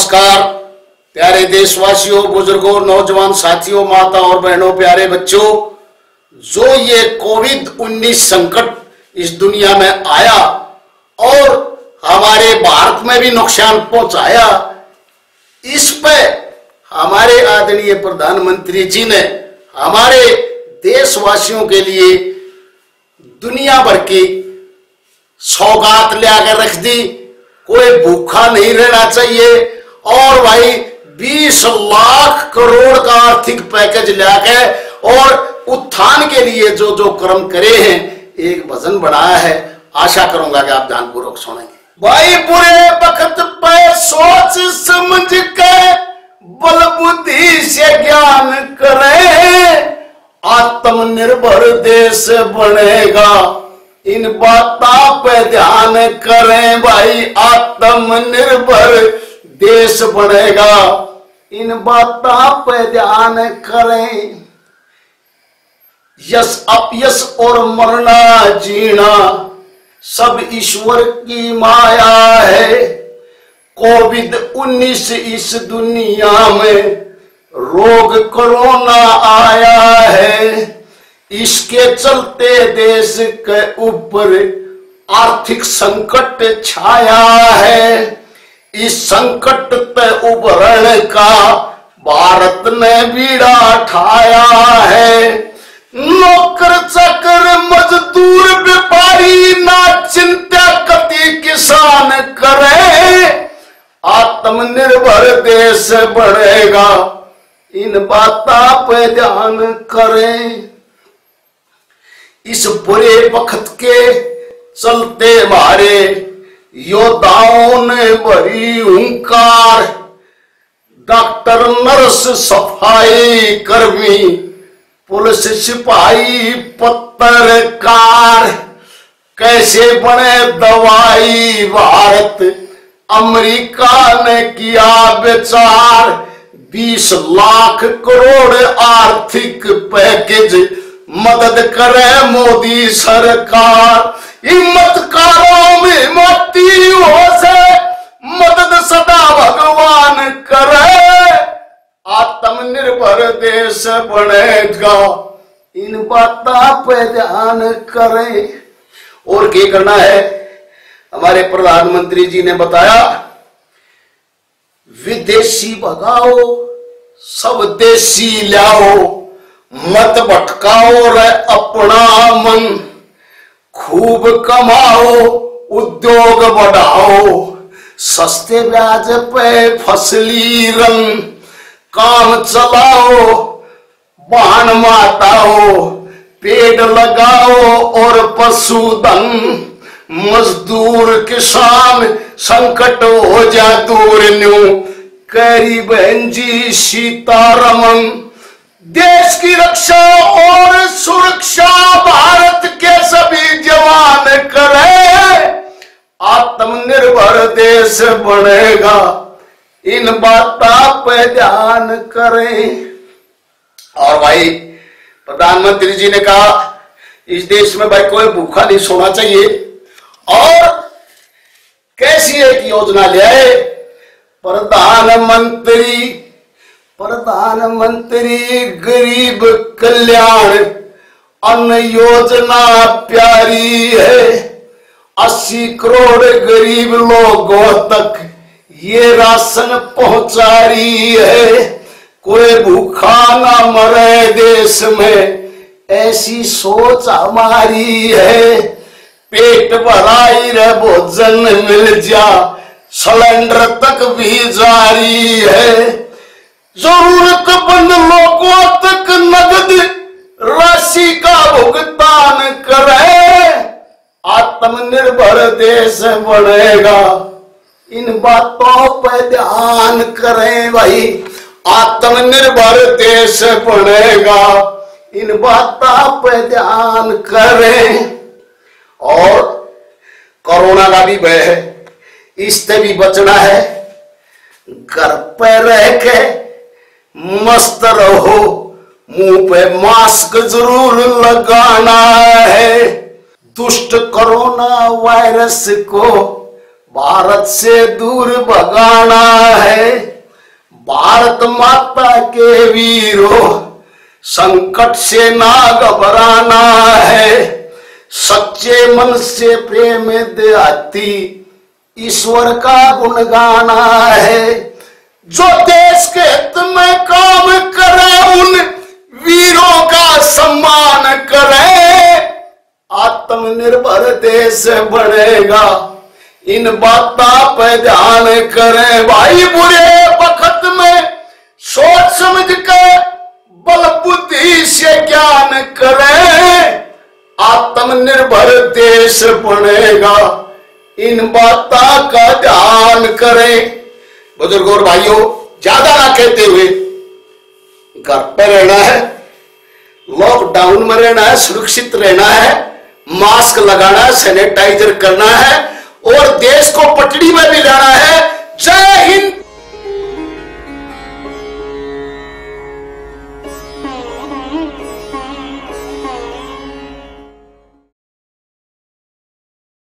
नमस्कार प्यारे देशवासियों, बुजुर्गों, नौजवान साथियों, माता और बहनों, प्यारे बच्चों। जो ये कोविड-19 संकट इस दुनिया में आया और हमारे भारत में भी नुकसान पहुंचाया, इस पे हमारे आदरणीय प्रधानमंत्री जी ने हमारे देशवासियों के लिए दुनिया भर की सौगात लाकर रख दी। कोई भूखा नहीं रहना चाहिए और भाई 20 लाख करोड़ का आर्थिक पैकेज लाके और उत्थान के लिए जो जो कर्म करे हैं, एक भजन बनाया है। आशा करूंगा कि आप ध्यानपूर्वक सुनेंगे। भाई बुरे वक्त पे सोच समझ के बल बुद्धि से ज्ञान करें, आत्मनिर्भर देश बनेगा, इन बातों पे ध्यान करें। भाई आत्मनिर्भर देश बनेगा, इन बातों पे ध्यान करें। यश अपयश और मरना जीना सब ईश्वर की माया है। कोविड-19 इस दुनिया में रोग कोरोना आया है, इसके चलते देश के ऊपर आर्थिक संकट छाया है। इस संकट पे उभरने का भारत ने बीड़ा ठाया है। नौकर चाकर मजदूर व्यापारी ना चिंता कति किसान करे, आत्मनिर्भर देश बढ़ेगा, इन बातों पे ध्यान करें। इस बुरे वक्त के चलते मारे योद्धाओं ने भरी हुंकार, डॉक्टर नर्स सफाई कर्मी पुलिस सिपाही पत्रकार कैसे बने दवाई भारत, अमेरिका ने किया विचार। 20 लाख करोड़ आर्थिक पैकेज मदद करे मोदी सरकार। हिम्मतकारों में हिम्मती हो से मदद सदा भगवान करे, आत्मनिर्भर देश बनेगा, इन बातों पे ध्यान करें। और क्या करना है, हमारे प्रधानमंत्री जी ने बताया, विदेशी भगाओ सब देशी लाओ, मत भटकाओ रे अपना मन, खूब कमाओ उद्योग बढ़ाओ, सस्ते ब्याज पे फसली ऋण काम चलाओ, वाहन माताओ, पेड़ लगाओ और पशुधन, मजदूर किसान संकट हो जा दूर न्यू, करी बहन जी सीतारमन। देश की रक्षा और सुरक्षा भारत के सभी जवान करें, आत्मनिर्भर देश बनेगा, इन बातों पे ध्यान करें। और भाई प्रधानमंत्री जी ने कहा, इस देश में भाई कोई भूखा नहीं सोना चाहिए। और कैसी एक योजना ले आए, प्रधानमंत्री गरीब कल्याण अन्न योजना प्यारी है। 80 करोड़ गरीब लोगों तक ये राशन पहुंचा रही है। कोई भूखा ना मरे देश में, ऐसी सोच हमारी है। पेट भराई रे भोजन मिल जा, सिलेंडर तक भी जारी है। जरूरतमंद लोगों तक नगद राशि का भुगतान करे, आत्मनिर्भर देश बढ़ेगा, इन बातों पर ध्यान करें। भाई आत्मनिर्भर देश बढ़ेगा, इन बातों पर ध्यान करें। और कोरोना का भी भय है, इससे भी बचना है। घर पे रह के मस्त रहो, मुंह पे मास्क जरूर लगाना है। दुष्ट कोरोना वायरस को भारत से दूर भगाना है। भारत माता के वीरों, संकट से ना घबराना है। सच्चे मन से प्रेम देहाती ईश्वर का गुण गाना है। जो देश के हित में काम करे उन वीरों का सम्मान करे। आत्मनिर्भर देश बनेगा, इन बातों पर ध्यान करें। भाई बुरे वक्त में सोच समझ के बल बुद्धि से ज्ञान करें। आत्मनिर्भर देश बनेगा, इन बातों का ध्यान करें। बुजुर्गों और भाइयों, ज्यादा ना कहते हुए घर पर रहना है, लॉकडाउन में रहना है, सुरक्षित रहना है, मास्क लगाना है, सैनिटाइजर करना है और देश को पटड़ी